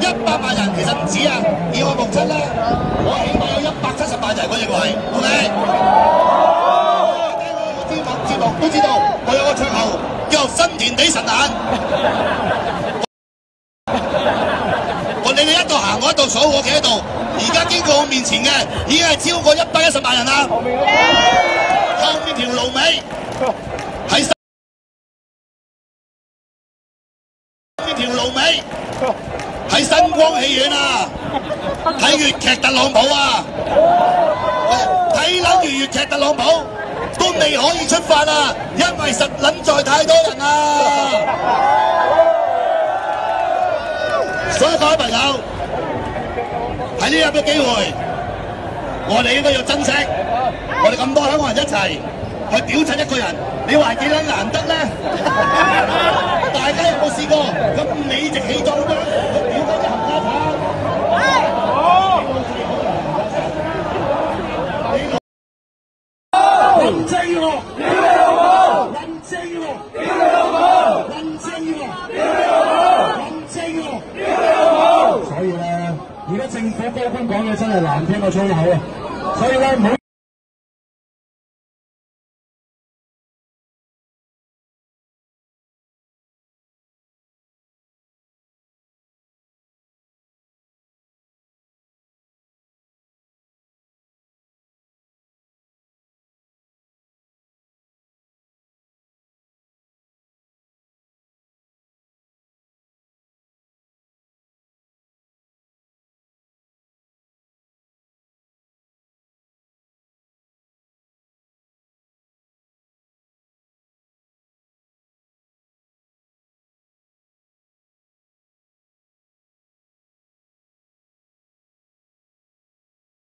100萬人，其實唔止啊！以我目測咧，我起碼有170萬人，我認為 ，OK。聽我節目都知道，我有個綽號叫新田地神眼。你哋一度行，我一度數，我企喺度。而家經過我面前嘅已經係超過110萬人啦。後面條路尾係條路尾係新光戲院啊！睇粵劇特朗普啊！睇撚完粵劇特朗普都未可以出發啊！因為實撚在太多人啊！所以各位朋友喺呢一個機會，我哋應該要珍惜。我哋咁多香港人一齊去表襯一個人，你話幾撚難得咧？大家有冇試過咁理直氣壯咁去表嗰啲冚家鏟？林鄭月娥，林鄭月娥，林鄭月娥，林鄭月娥。所以咧，而家政府高官講嘢真係難聽過粗口啊！所以咧唔好。